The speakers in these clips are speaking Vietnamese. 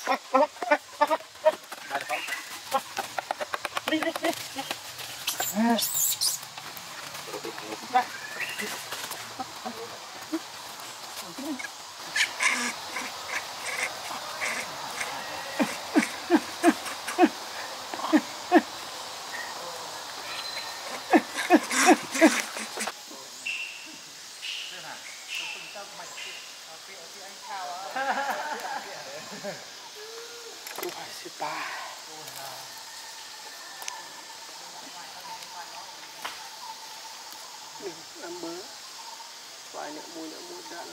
Ăn bơ vài nệm mùi đạn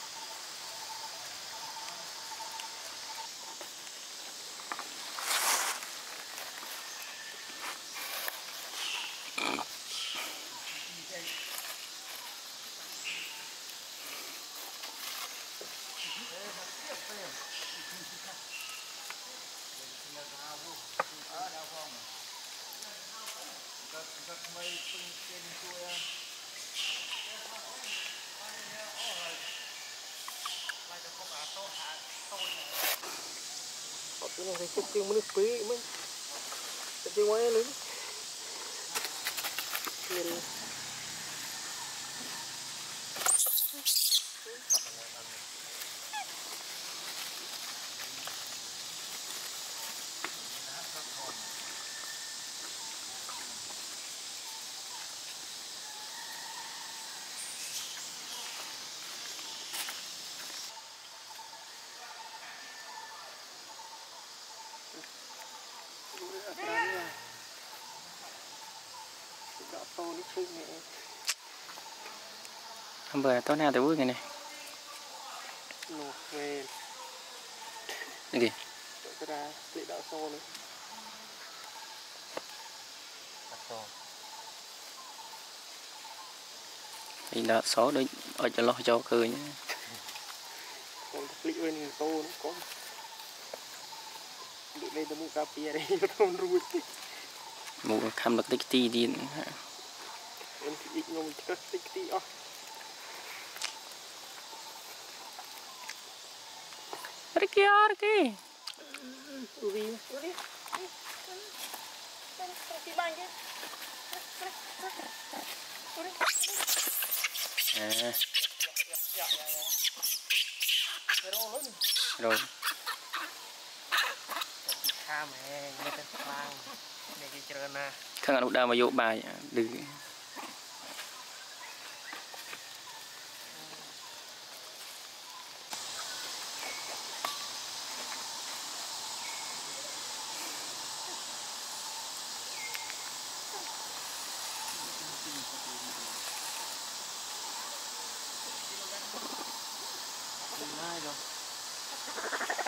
cái này chụp tiếng mới quý mới chụp tiếng ngoài lớn Hôm bữa tối nào tới vui cái này. Về Cái gì? cái ra lệ đạo xô nữa. Thì là số đấy ở cho lo cho cười nhé. Còn lệ bên xô nó có. Lệ đây tôi mua cà phê đây nó không ruột. Mua khăm được tích ti đi. Em thích ngồi tích ti á. Pergi. Ubi. Rồi. Khang ăn udah mà vô bài đừng. Rồi.